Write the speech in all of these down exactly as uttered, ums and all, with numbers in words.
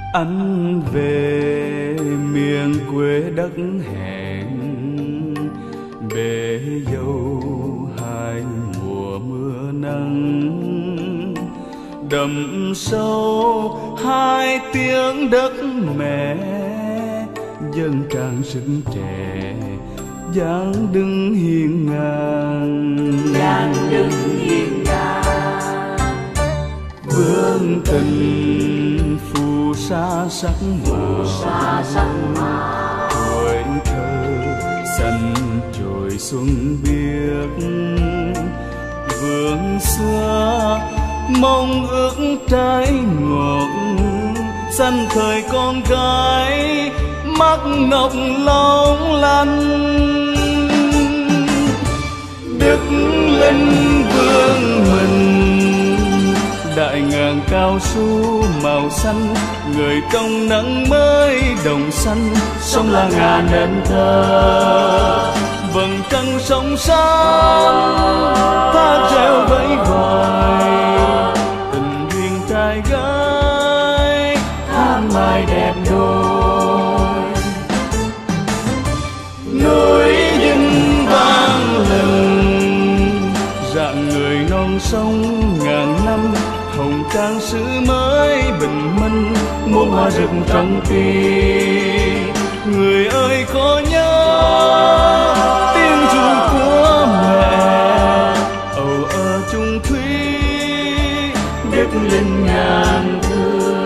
Anh về miền quê đất hẹn, bể dâu hai mùa mưa nắng, đậm sâu hai tiếng đất mẹ, dân tràn sức trẻ dáng đứng hiên ngang, dáng đứng hiên ngang. Vương tình phù sa sắc sa sắc mà tuổi thơ xanh trồi xuân biếc, vương xưa mong ước trái ngọt, xanh thời con gái mắt ngọc long lanh. Đức linh vương mình đại ngàn cao su màu xanh, người trong nắng mới đồng xanh, sông là ngà nên thơ. Vầng trăng sông xanh ta reo vẫy gọi, tình duyên trai gái tháng mai đẹp đôi. Núi dinh vang lừng dạng người non sông ngàn năm, hồng trang sứ mới bình minh, muôn hoa rực trong tim. Người ơi có nhớ tiếng ru của mẹ, âu ơ chung thủy đức linh ngàn thương.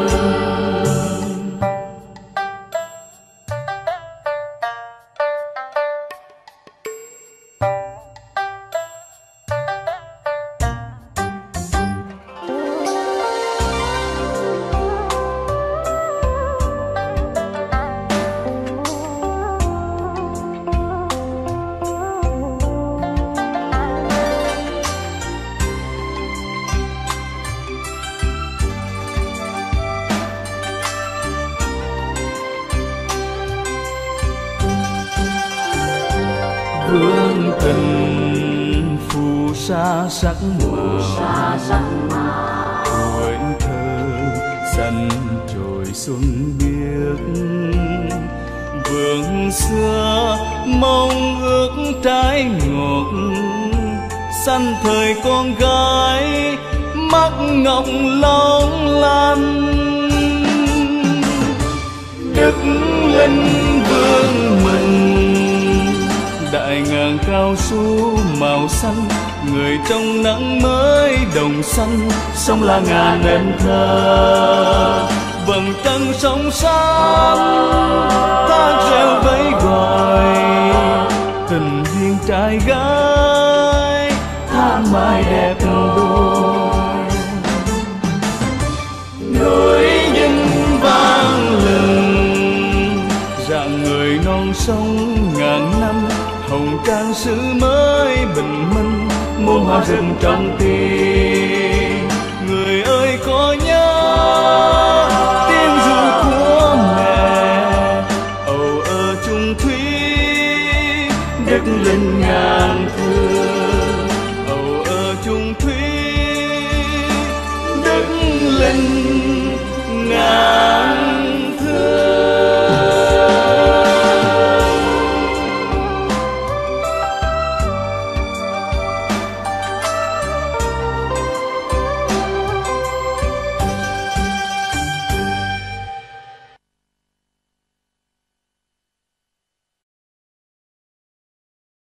Vương tình phù sa sắc mà tuổi thơ xanh trồi xuân biếc, vương xưa mong ước trái ngọt, xanh thời con gái mắt ngọc long lanh. Đức linh vương mình đại ngàn cao su màu xanh, người trong nắng mới đồng xanh, sông là ngà nên thơ. Vầng trăng sông xanh ta reo vẫy gọi, tình duyên trai gái tháng mai đẹp đôi. Núi dinh vang lừng dạng người non sông ngàn năm, hồng trang sứ mới bình minh, muôn hoa rừng trong tim. Người ơi có nhớ tiếng ru của mẹ, âu ơ chung thủy đức linh ngàn thương.